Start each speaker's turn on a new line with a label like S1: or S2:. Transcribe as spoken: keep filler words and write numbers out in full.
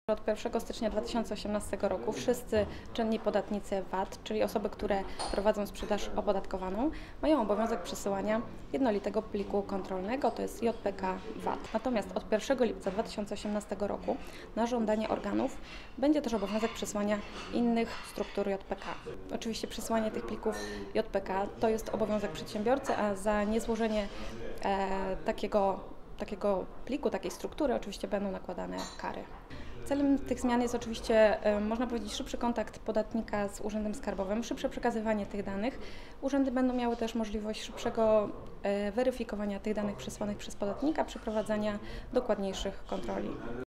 S1: Od pierwszego stycznia dwa tysiące osiemnastego roku wszyscy czynni podatnicy V A T, czyli osoby, które prowadzą sprzedaż opodatkowaną, mają obowiązek przesyłania jednolitego pliku kontrolnego, to jest J P K V A T. Natomiast od pierwszego lipca dwa tysiące osiemnastego roku na żądanie organów będzie też obowiązek przesłania innych struktur J P K. Oczywiście przesłanie tych plików J P K to jest obowiązek przedsiębiorcy, a za niezłożenie e, takiego, takiego pliku, takiej struktury oczywiście będą nakładane kary. Celem tych zmian jest oczywiście, można powiedzieć, szybszy kontakt podatnika z Urzędem Skarbowym, szybsze przekazywanie tych danych. Urzędy będą miały też możliwość szybszego weryfikowania tych danych przesłanych przez podatnika, przeprowadzania dokładniejszych kontroli.